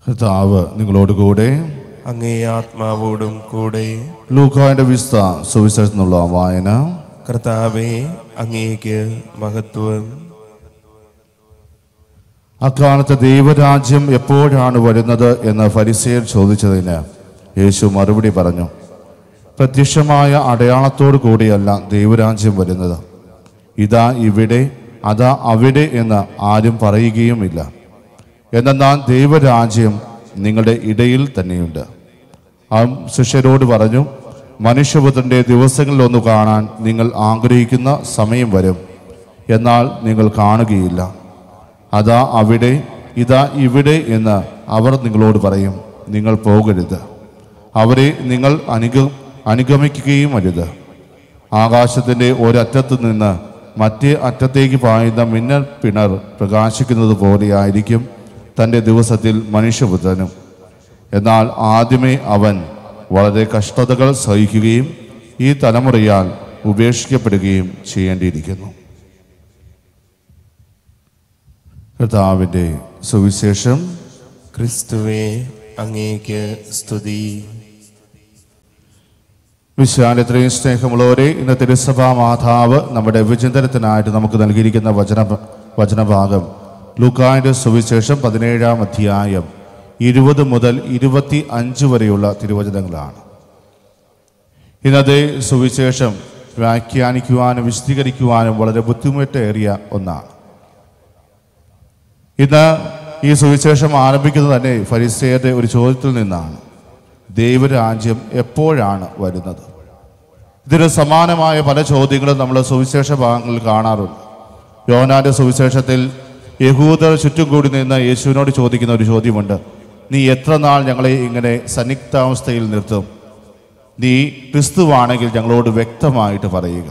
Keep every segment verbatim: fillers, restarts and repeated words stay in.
കർത്താവ് നിങ്ങളോടുകൂടെ. അങ്ങേ ആത്മാവോടും കൂടെ. ലൂക്കായുടെ വിശുദ്ധ സുവിശേഷത്തിൽ നിന്നുള്ള വായന. കർത്താവേ, അങ്ങേക്ക് മഹത്വം. അക്കാലത്ത് ദൈവരാജ്യം എപ്പോഴാണ് വരുന്നത് എന്ന് ഫരിസേയർ ചോദിച്ചതിന് യേശു മറുപടി പറഞ്ഞു, പ്രത്യക്ഷമായ അടയാളത്തോടു കൂടിയല്ല ദൈവരാജ്യം വരുന്നത്. ഇതാ ഇവിടെ, അതാ അവിടെ എന്ന് ആരും പറയുകയുമില്ല. എന്നാൽ ദൈവരാജ്യം നിങ്ങളുടെ ഇടയിൽ തന്നെയുണ്ട്. അവൻ ശിഷ്യരോട് പറഞ്ഞു, മനുഷ്യപുത്രൻ്റെ ദിവസങ്ങളിലൊന്നു കാണാൻ നിങ്ങൾ ആഗ്രഹിക്കുന്ന സമയം വരും, എന്നാൽ നിങ്ങൾ കാണുകയില്ല. അതാ അവിടെ, ഇതാ ഇവിടെ എന്ന് അവർ നിങ്ങളോട് പറയും. നിങ്ങൾ പോകരുത്, അവരെ നിങ്ങൾ അനുഗ അനുഗമിക്കുകയും അരുത്. ആകാശത്തിൻ്റെ ഒരറ്റത്ത് നിന്ന് മറ്റേ അറ്റത്തേക്ക് പായുന്ന മിന്നൽ പിണർ പ്രകാശിക്കുന്നത് പോലെയായിരിക്കും തൻ്റെ ദിവസത്തിൽ മനുഷ്യപുത്രനും. എന്നാൽ ആദ്യമേ അവൻ വളരെ കഷ്ടതകൾ സഹിക്കുകയും ഈ തലമുറയാൽ ഉപേക്ഷിക്കപ്പെടുകയും ചെയ്യേണ്ടിയിരിക്കുന്നു. കർത്താവിൻ്റെ സുവിശേഷം. ക്രിസ്തുവേ, അങ്ങേക്ക് സ്തുതി. വിശാലത്രയും സ്നേഹമുള്ളവരെ, ഇന്ന് തിരുസഭാ മാതാവ് നമ്മുടെ വിചിന്തനത്തിനായിട്ട് നമുക്ക് നൽകിയിരിക്കുന്ന വചന വചനഭാഗം ലൂക്കായുടെ സുവിശേഷം പതിനേഴാം അധ്യായം ഇരുപത് മുതൽ ഇരുപത്തി അഞ്ച് വരെയുള്ള തിരുവചനങ്ങളാണ്. ഇന്നത്തെ സുവിശേഷം വ്യാഖ്യാനിക്കുവാനും വിശദീകരിക്കുവാനും വളരെ ബുദ്ധിമുട്ടേറിയ ഒന്നാണ്. ഇന്ന് ഈ സുവിശേഷം ആരംഭിക്കുന്നത് തന്നെ ഫരിസേയരുടെ ഒരു ചോദ്യത്തിൽ നിന്നാണ്. ദൈവരാജ്യം എപ്പോഴാണ് വരുന്നത്? ഇതിന് സമാനമായ പല ചോദ്യങ്ങളും നമ്മൾ സുവിശേഷ ഭാഗങ്ങളിൽ കാണാറുണ്ട്. യോഹന്നാന്റെ സുവിശേഷത്തിൽ യഹൂദർ ചുറ്റും കൂടി നിന്ന് യേശുവിനോട് ചോദിക്കുന്ന ഒരു ചോദ്യമുണ്ട്. നീ എത്ര നാൾ ഞങ്ങളെ ഇങ്ങനെ സന്നിഗ്ധാവസ്ഥയിൽ നിർത്തും? നീ ക്രിസ്തുവാണെങ്കിൽ ഞങ്ങളോട് വ്യക്തമായിട്ട് പറയുക.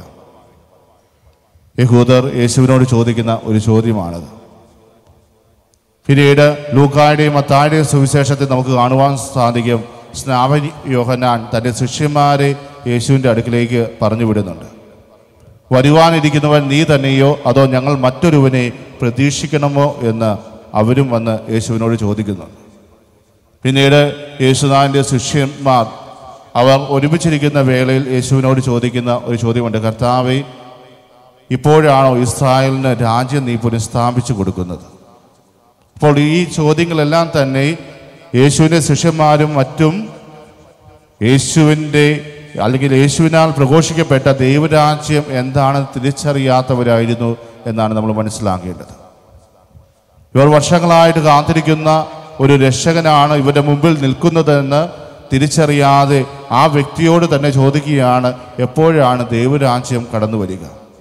യഹൂദർ യേശുവിനോട് ചോദിക്കുന്ന ഒരു ചോദ്യമാണത്. പിന്നീട് ലൂക്കായുടെയും മത്തായുടെയും സുവിശേഷത്തിൽ നമുക്ക് കാണുവാൻ സാധിക്കും, സ്നാപക യോഹന്നാൻ തൻ്റെ ശിഷ്യന്മാരെ യേശുവിൻ്റെ അടുക്കിലേക്ക് പറഞ്ഞു വിടുന്നുണ്ട്. വരുവാനിരിക്കുന്നവൻ നീ തന്നെയോ അതോ ഞങ്ങൾ മറ്റൊരുവനെ പ്രതീക്ഷിക്കണമോ എന്ന് അവരും വന്ന് യേശുവിനോട് ചോദിക്കുന്നുണ്ട്. പിന്നീട് യേശുനാഥൻ്റെ ശിഷ്യന്മാർ അവർ ഒരുമിച്ചിരിക്കുന്ന വേളയിൽ യേശുവിനോട് ചോദിക്കുന്ന ഒരു ചോദ്യമുണ്ട്. കർത്താവേ, ഇപ്പോഴാണോ ഇസ്രായേലിന് രാജ്യം നീ പുനഃസ്ഥാപിച്ചു കൊടുക്കുന്നത്? അപ്പോൾ ഈ ചോദ്യങ്ങളെല്ലാം തന്നെ യേശുവിൻ്റെ ശിഷ്യന്മാരും മറ്റും യേശുവിൻ്റെ അല്ലെങ്കിൽ യേശുവിനാൽ പ്രഘോഷിക്കപ്പെട്ട ദൈവരാജ്യം എന്താണെന്ന് തിരിച്ചറിയാത്തവരായിരുന്നു എന്നാണ് നമ്മൾ മനസ്സിലാക്കേണ്ടത്. ഇവർ വർഷങ്ങളായിട്ട് കാത്തിരിക്കുന്ന ഒരു രക്ഷകനാണ് ഇവരുടെ മുമ്പിൽ നിൽക്കുന്നതെന്ന് തിരിച്ചറിയാതെ ആ വ്യക്തിയോട് തന്നെ ചോദിക്കുകയാണ്, എപ്പോഴാണ് ദൈവരാജ്യം കടന്നു വരിക?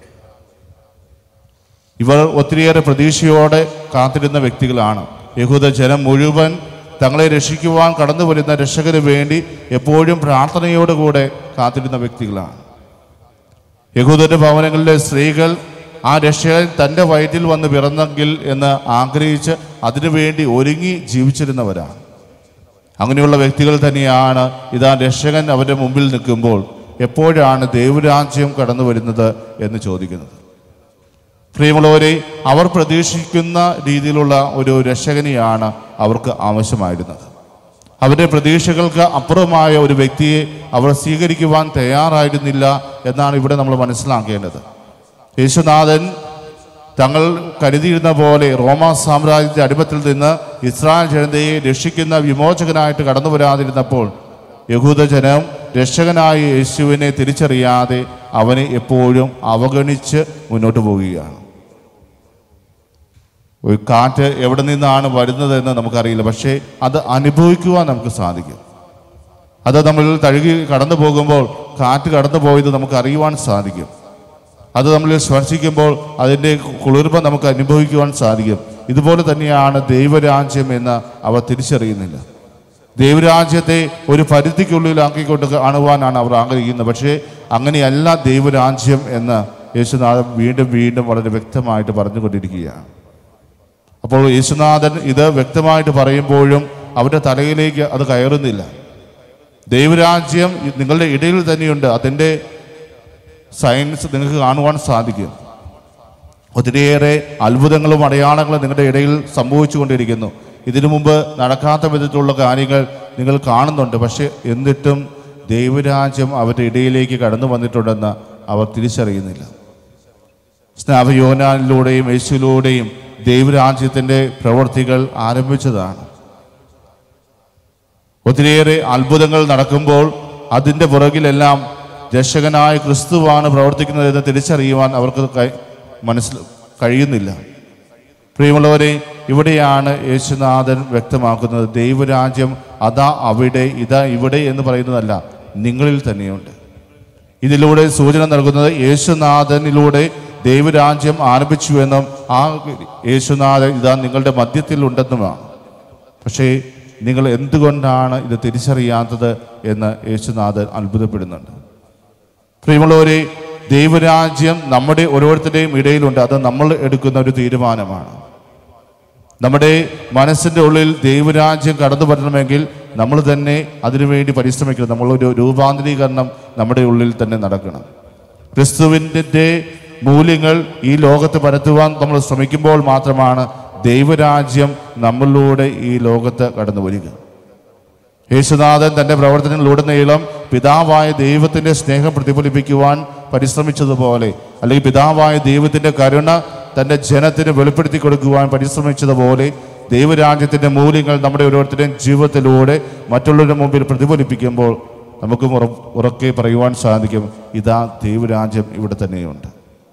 ഇവർ ഒത്തിരിയേറെ പ്രതീക്ഷയോടെ കാത്തിരുന്ന വ്യക്തികളാണ്. യഹൂദ ജനം മുഴുവൻ തങ്ങളെ രക്ഷിക്കുവാൻ കടന്നു വരുന്ന രക്ഷകന് വേണ്ടി എപ്പോഴും പ്രാർത്ഥനയോടുകൂടെ കാത്തിരുന്ന വ്യക്തികളാണ്. യഹൂദന്റെ ഭവനങ്ങളിലെ സ്ത്രീകൾ ആ രക്ഷകൻ തൻ്റെ വയറ്റിൽ വന്ന് പിറന്നെങ്കിൽ എന്ന് ആഗ്രഹിച്ച് അതിനുവേണ്ടി ഒരുങ്ങി ജീവിച്ചിരുന്നവരാണ്. അങ്ങനെയുള്ള വ്യക്തികൾ തന്നെയാണ് ഇതാ രക്ഷകൻ അവരുടെ മുമ്പിൽ നിൽക്കുമ്പോൾ എപ്പോഴാണ് ദൈവരാജ്യം കടന്നു വരുന്നത് എന്ന് ചോദിക്കുന്നത്. പ്രിയമുള്ളവരെ, അവർ പ്രതീക്ഷിക്കുന്ന രീതിയിലുള്ള ഒരു രക്ഷകനെയാണ് അവർക്ക് ആവശ്യമായിരുന്നത്. അവരുടെ പ്രതീക്ഷകൾക്ക് അപ്പുറമായ ഒരു വ്യക്തിയെ അവർ സ്വീകരിക്കുവാൻ തയ്യാറായിരുന്നില്ല എന്നാണ് ഇവിടെ നമ്മൾ മനസ്സിലാക്കേണ്ടത്. യേശുനാഥൻ തങ്ങൾ കരുതിയിരുന്ന പോലെ റോമാ സാമ്രാജ്യത്തിൻ്റെ അടിമത്തിൽ നിന്ന് ഇസ്രായേൽ ജനതയെ രക്ഷിക്കുന്ന വിമോചകനായിട്ട് കടന്നു വരാതിരുന്നപ്പോൾ യഹൂദജനം രക്ഷകനായ യേശുവിനെ തിരിച്ചറിയാതെ അവനെ എപ്പോഴും അവഗണിച്ച് മുന്നോട്ട് പോവുകയാണ്. ഒരു കാറ്റ് എവിടെ നിന്നാണ് വരുന്നതെന്ന് നമുക്കറിയില്ല, പക്ഷേ അത് അനുഭവിക്കുവാൻ നമുക്ക് സാധിക്കും. അത് നമ്മൾ തഴുകി കടന്നു പോകുമ്പോൾ കാറ്റ് കടന്നു പോയത് നമുക്ക് അറിയുവാൻ സാധിക്കും. അത് നമ്മൾ സ്പർശിക്കുമ്പോൾ അതിൻ്റെ കുളിർമ നമുക്ക് അനുഭവിക്കുവാൻ സാധിക്കും. ഇതുപോലെ തന്നെയാണ് ദൈവരാജ്യം എന്ന് അവർ തിരിച്ചറിയുന്നില്ല. ദൈവരാജ്യത്തെ ഒരു പരിധിക്കുള്ളിലാക്കിക്കൊണ്ട് കാണുവാനാണ് അവർ ആഗ്രഹിക്കുന്നത്. പക്ഷേ അങ്ങനെയല്ല ദൈവരാജ്യം എന്ന് യേശുനാഥൻ വീണ്ടും വീണ്ടും വളരെ വ്യക്തമായിട്ട് പറഞ്ഞുകൊണ്ടിരിക്കുകയാണ്. അപ്പോൾ യേശുനാഥൻ ഇത് വ്യക്തമായിട്ട് പറയുമ്പോഴും അവരുടെ തലയിലേക്ക് അത് കയറുന്നില്ല. ദൈവരാജ്യം നിങ്ങളുടെ ഇടയിൽ തന്നെയുണ്ട്. അതിൻ്റെ സയൻസ് നിങ്ങൾക്ക് കാണുവാൻ സാധിക്കും. ഒത്തിരിയേറെ അത്ഭുതങ്ങളും അടയാളങ്ങളും നിങ്ങളുടെ ഇടയിൽ സംഭവിച്ചു കൊണ്ടിരിക്കുന്നു. ഇതിനു മുമ്പ് നടക്കാത്ത വിധത്തിലുള്ള കാര്യങ്ങൾ നിങ്ങൾ കാണുന്നുണ്ട്. പക്ഷെ എന്നിട്ടും ദൈവരാജ്യം അവരുടെ ഇടയിലേക്ക് കടന്നു വന്നിട്ടുണ്ടെന്ന് അവർ തിരിച്ചറിയുന്നില്ല. സ്നാപയോനാനിലൂടെയും യേശുവിലൂടെയും ദൈവരാജ്യത്തിൻ്റെ പ്രവൃത്തികൾ ആരംഭിച്ചതാണ്. ഒത്തിരിയേറെ അത്ഭുതങ്ങൾ നടക്കുമ്പോൾ അതിൻ്റെ പുറകിലെല്ലാം രക്ഷകനായ ക്രിസ്തുവാണ് പ്രവർത്തിക്കുന്നതെന്ന് തിരിച്ചറിയുവാൻ അവർക്ക് മനസ്സിൽ കഴിയുന്നില്ല. പ്രിയമുള്ളവരെ, ഇവിടെയാണ് യേശുനാഥൻ വ്യക്തമാക്കുന്നത്, ദൈവരാജ്യം അതാ അവിടെ ഇതാ ഇവിടെ എന്ന് പറയുന്നതല്ല, നിങ്ങളിൽ തന്നെയുണ്ട്. ഇതിലൂടെ സൂചന നൽകുന്നത് യേശുനാഥനിലൂടെ ദൈവരാജ്യം ആരംഭിച്ചുവെന്നും ആ യേശുനാഥൻ ഇതാ നിങ്ങളുടെ മധ്യത്തിൽ ഉണ്ടെന്നുമാണ്. പക്ഷേ നിങ്ങൾ എന്തുകൊണ്ടാണ് ഇത് തിരിച്ചറിയാത്തത് എന്ന് യേശുനാഥൻ അത്ഭുതപ്പെടുന്നുണ്ട്. പ്രിയമുള്ളവരെ, ദൈവരാജ്യം നമ്മുടെ ഓരോരുത്തരുടെയും ഇടയിലുണ്ട്. അത് നമ്മൾ എടുക്കുന്ന ഒരു തീരുമാനമാണ്. നമ്മുടെ മനസ്സിൻ്റെ ഉള്ളിൽ ദൈവരാജ്യം കടന്നു വരണമെങ്കിൽ നമ്മൾ തന്നെ അതിനുവേണ്ടി പരിശ്രമിക്കണം. നമ്മളൊരു രൂപാന്തരീകരണം നമ്മുടെ ഉള്ളിൽ തന്നെ നടക്കണം. ക്രിസ്തുവിൻ്റെ മൂല്യങ്ങൾ ഈ ലോകത്ത് പരത്തുവാൻ നമ്മൾ ശ്രമിക്കുമ്പോൾ മാത്രമാണ് ദൈവരാജ്യം നമ്മളിലൂടെ ഈ ലോകത്ത് കടന്നു വരിക. യേശുനാഥൻ തൻ്റെ പ്രവർത്തനങ്ങളിലുടനീളം പിതാവായ ദൈവത്തിൻ്റെ സ്നേഹം പ്രതിഫലിപ്പിക്കുവാൻ പരിശ്രമിച്ചതുപോലെ, അല്ലെങ്കിൽ പിതാവായ ദൈവത്തിൻ്റെ കരുണ തൻ്റെ ജനത്തിന് വെളിപ്പെടുത്തി കൊടുക്കുവാൻ പരിശ്രമിച്ചതുപോലെ, ദൈവരാജ്യത്തിൻ്റെ മൂല്യങ്ങൾ നമ്മുടെ ഓരോരുത്തരുടെയും ജീവിതത്തിലൂടെ മറ്റുള്ളവരുടെ മുമ്പിൽ പ്രതിഫലിപ്പിക്കുമ്പോൾ നമുക്കും ഉറ ഉറക്കെ പറയുവാൻ സാധിക്കും, ഇതാ ദൈവരാജ്യം ഇവിടെ തന്നെയുണ്ട്.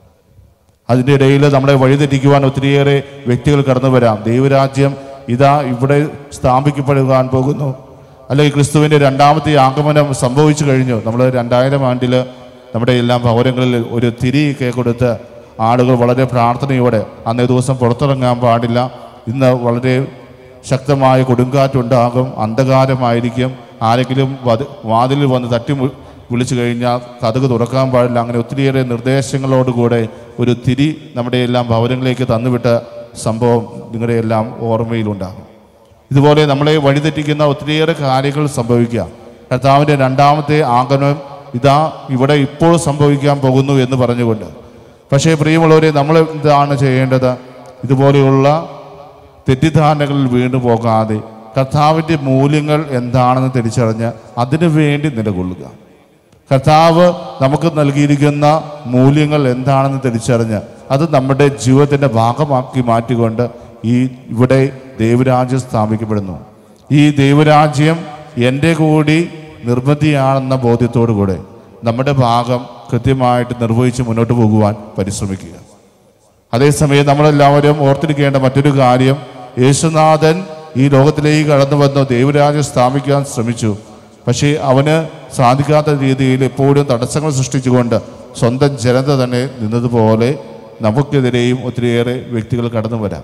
അതിൻ്റെ ഇടയിൽ നമ്മളെ വഴിതെറ്റിക്കുവാൻ ഒത്തിരിയേറെ വ്യക്തികൾ കടന്നു വരാം. ദൈവരാജ്യം ഇതാ ഇവിടെ സ്ഥാപിക്കപ്പെടുവാൻ പോകുന്നു, അല്ലെങ്കിൽ ക്രിസ്തുവിൻ്റെ രണ്ടാമത്തെ ആഗമനം സംഭവിച്ചു കഴിഞ്ഞു. നമ്മൾ രണ്ടായിരം ആണ്ടിൽ നമ്മുടെ എല്ലാം ഭവനങ്ങളിൽ ഒരു തിരിയൊക്കെ കൊടുത്ത് ആളുകൾ വളരെ പ്രാർത്ഥനയോടെ, അന്നേ ദിവസം പുറത്തിറങ്ങാൻ പാടില്ല, ഇന്ന് വളരെ ശക്തമായ കൊടുങ്കാറ്റുണ്ടാകും, അന്ധകാരമായിരിക്കും, ആരെങ്കിലും വത് വാതിലിൽ വന്ന് തട്ടി വിളിച്ചു കഴിഞ്ഞാൽ കതക് തുറക്കാൻ പാടില്ല, അങ്ങനെ ഒത്തിരിയേറെ നിർദ്ദേശങ്ങളോടുകൂടെ ഒരു തിരി നമ്മുടെ എല്ലാം ഭവനങ്ങളിലേക്ക് തന്നുവിട്ട സംഭവം നിങ്ങളുടെ എല്ലാം ഓർമ്മയിലുണ്ടാകും. ഇതുപോലെ നമ്മളെ വഴിതെറ്റിക്കുന്ന ഒത്തിരിയേറെ കാര്യങ്ങൾ സംഭവിക്കുക. കർത്താവിൻ്റെ രണ്ടാമത്തെ ആഗമനം ഇതാ ഇവിടെ ഇപ്പോൾ സംഭവിക്കാൻ പോകുന്നു എന്ന് പറഞ്ഞുകൊണ്ട്. പക്ഷേ പ്രിയമുള്ളവരെ, നമ്മൾ എന്താണ് ചെയ്യേണ്ടത്? ഇതുപോലെയുള്ള തെറ്റിദ്ധാരണകളിൽ വീണു പോകാതെ കർത്താവിൻ്റെ മൂല്യങ്ങൾ എന്താണെന്ന് തിരിച്ചറിഞ്ഞ് അതിനു വേണ്ടി നിലകൊള്ളുക. കർത്താവ് നമുക്ക് നൽകിയിരിക്കുന്ന മൂല്യങ്ങൾ എന്താണെന്ന് തിരിച്ചറിഞ്ഞ് അത് നമ്മുടെ ജീവിതത്തിൻ്റെ ഭാഗമാക്കി മാറ്റിക്കൊണ്ട് ഈ ഇവിടെ ദൈവരാജ്യം സ്ഥാപിക്കപ്പെടുന്നു. ഈ ദൈവരാജ്യം എൻ്റെ കൂടി നിർബന്ധിയാണെന്ന ബോധ്യത്തോടു കൂടെ നമ്മുടെ ഭാഗം കൃത്യമായിട്ട് നിർവഹിച്ച് മുന്നോട്ട് പോകുവാൻ പരിശ്രമിക്കുക. അതേസമയം നമ്മളെല്ലാവരും ഓർത്തിരിക്കേണ്ട മറ്റൊരു കാര്യം, യേശുനാഥൻ ഈ ലോകത്തിലേക്ക് കടന്നു വന്ന് ദൈവരാജ്യം സ്ഥാപിക്കാൻ ശ്രമിച്ചു. പക്ഷേ അവന് സാധിക്കാത്ത രീതിയിൽ എപ്പോഴും തടസ്സങ്ങൾ സൃഷ്ടിച്ചുകൊണ്ട് സ്വന്തം ജനത തന്നെ നിന്നതുപോലെ നമുക്കെതിരെയും ഒത്തിരിയേറെ വ്യക്തികൾ കടന്നു വരാം.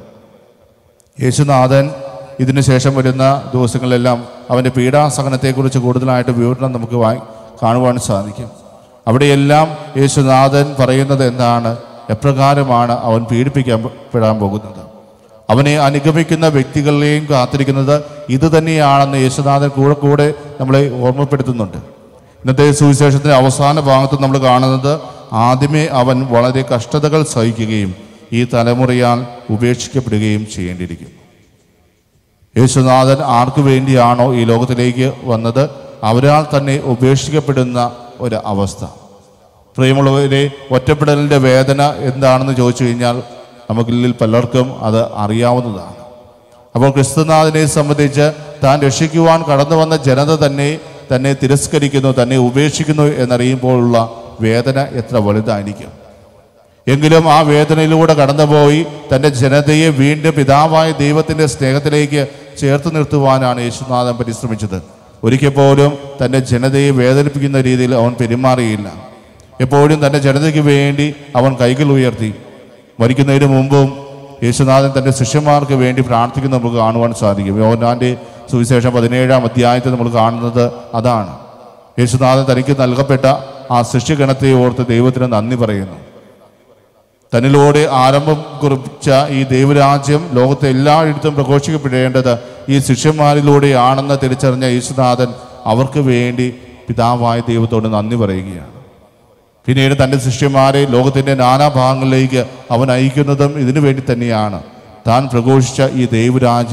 യേശുനാഥൻ ഇതിനു ശേഷം വരുന്ന ദിവസങ്ങളിലെല്ലാം അവൻ്റെ പീഡാസഹനത്തെക്കുറിച്ച് കൂടുതലായിട്ട് വിവരണം നമുക്ക് വായി കാണുവാൻ സാധിക്കും. അവിടെയെല്ലാം യേശുനാഥൻ പറയുന്നത് എന്താണ്, എപ്രകാരമാണ് അവൻ പീഡിപ്പിക്കപ്പെടാൻ പോകുന്നത്, അവനെ അനുഗമിക്കുന്ന വ്യക്തികളെയും കാത്തിരിക്കുന്നത് ഇത് തന്നെയാണെന്ന് യേശുനാഥൻ കൂടെ കൂടെ നമ്മളെ ഓർമ്മപ്പെടുത്തുന്നുണ്ട്. ഇന്നത്തെ സുവിശേഷത്തിൻ്റെ അവസാന ഭാഗത്ത് നമ്മൾ കാണുന്നത്, ആദ്യമേ അവൻ വളരെ കഷ്ടതകൾ സഹിക്കുകയും ഈ തലമുറയാൽ ഉപേക്ഷിക്കപ്പെടുകയും ചെയ്യേണ്ടിയിരിക്കും. യേശുനാഥൻ ആർക്കു വേണ്ടിയാണോ ഈ ലോകത്തിലേക്ക് വന്നത്, അവരാൽ തന്നെ ഉപേക്ഷിക്കപ്പെടുന്ന ഒരു അവസ്ഥ. പ്രിയമുള്ളവരെ, ഒറ്റപ്പെടലിൻ്റെ വേദന എന്താണെന്ന് ചോദിച്ചു കഴിഞ്ഞാൽ നമുക്കിൽ പലർക്കും അത് അറിയാവുന്നതാണ്. അപ്പോൾ ക്രിസ്തുനാഥനെ സംബന്ധിച്ച് താൻ രക്ഷിക്കുവാൻ കടന്നു വന്ന ജനത തന്നെ തന്നെ തിരസ്കരിക്കുന്നു, തന്നെ ഉപേക്ഷിക്കുന്നു എന്നറിയുമ്പോഴുള്ള വേദന എത്ര വലുതായിരിക്കും. എങ്കിലും ആ വേദനയിലൂടെ കടന്നുപോയി തൻ്റെ ജനതയെ വീണ്ടും പിതാവായ ദൈവത്തിൻ്റെ സ്നേഹത്തിലേക്ക് ചേർത്ത് നിർത്തുവാനാണ് യേശുനാഥൻ പരിശ്രമിച്ചത്. ഒരിക്കൽ പോലും തൻ്റെ ജനതയെ വേദനിപ്പിക്കുന്ന രീതിയിൽ അവൻ പെരുമാറിയില്ല. എപ്പോഴും തൻ്റെ ജനതയ്ക്ക് വേണ്ടി അവൻ കൈകൾ ഉയർത്തി. മരിക്കുന്നതിന് മുമ്പും യേശുനാഥൻ തൻ്റെ ശിഷ്യന്മാർക്ക് വേണ്ടി പ്രാർത്ഥിക്കുന്ന നമുക്ക് കാണുവാൻ സാധിക്കും. യോഹന്നാൻ്റെ സുവിശേഷം പതിനേഴാം അധ്യായത്തിൽ നമ്മൾ കാണുന്നത് അതാണ്. യേശുനാഥൻ തനിക്ക് നൽകപ്പെട്ട ആ ശിഷ്യഗണത്തെ ഓർത്ത് ദൈവത്തിന് നന്ദി പറയുന്നു. തന്നിലൂടെ ആരംഭം കുറിച്ച ഈ ദൈവരാജ്യം ലോകത്തെ എല്ലായിടത്തും പ്രഘോഷിക്കപ്പെടേണ്ടത് ഈ ശിഷ്യന്മാരിലൂടെയാണെന്ന് തിരിച്ചറിഞ്ഞ യേശുനാഥൻ അവർക്ക് വേണ്ടി പിതാവായ ദൈവത്തോട് നന്ദി പറയുകയാണ്. പിന്നീട് തൻ്റെ ശിഷ്യന്മാരെ ലോകത്തിൻ്റെ നാനാഭാഗങ്ങളിലേക്ക് അവൻ അയക്കുന്നതും ഇതിനു വേണ്ടി തന്നെയാണ്. താൻ പ്രഘോഷിച്ച ഈ ദൈവരാജ്യം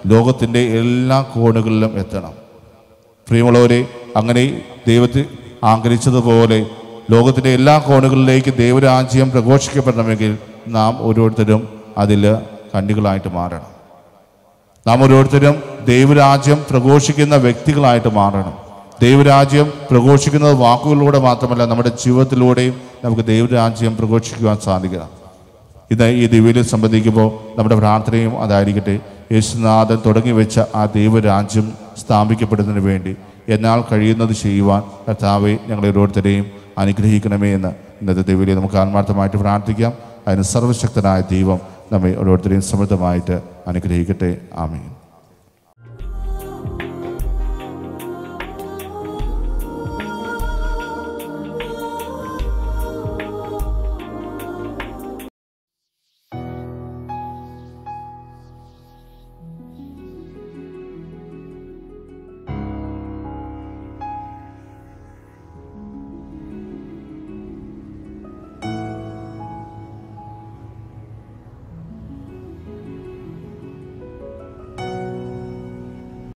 ലോകത്തിൻ്റെ എല്ലാ കോണുകളിലും എത്തണം. പ്രിയമുള്ളവരെ, അങ്ങനെ ദൈവത്തിൽ ആഗ്രഹിച്ചതുപോലെ ലോകത്തിൻ്റെ എല്ലാ കോണുകളിലേക്ക് ദൈവരാജ്യം പ്രഘോഷിക്കപ്പെടണമെങ്കിൽ നാം ഓരോരുത്തരും അതിൽ കണ്ണികളായിട്ട് മാറണം. നാം ഓരോരുത്തരും ദൈവരാജ്യം പ്രഘോഷിക്കുന്ന വ്യക്തികളായിട്ട് മാറണം. ദൈവരാജ്യം പ്രഘോഷിക്കുന്നത് വാക്കുകളിലൂടെ മാത്രമല്ല, നമ്മുടെ ജീവിതത്തിലൂടെയും നമുക്ക് ദൈവരാജ്യം പ്രഘോഷിക്കുവാൻ സാധിക്കണം. ഇത് ഈ ദിവ്യയിൽ സംബന്ധിക്കുമ്പോൾ നമ്മുടെ പ്രാർത്ഥനയും അതായിരിക്കട്ടെ. യേശുനാഥൻ തുടങ്ങി വെച്ച ആ ദൈവരാജ്യം സ്ഥാപിക്കപ്പെടുന്നതിന് വേണ്ടി എന്നാൽ കഴിയുന്നത് ചെയ്യുവാൻ കർത്താവെ ഞങ്ങളെ ഓരോരുത്തരെയും അനുഗ്രഹിക്കണമേ എന്ന് ഇന്നത്തെ ദിവ്യയിൽ നമുക്ക് ആത്മാർത്ഥമായിട്ട് പ്രാർത്ഥിക്കാം. അതിന് സർവശക്തനായ ദൈവം നമ്മെ ഓരോരുത്തരെയും സമൃദ്ധമായിട്ട് അനുഗ്രഹിക്കട്ടെ. ആമേൻ.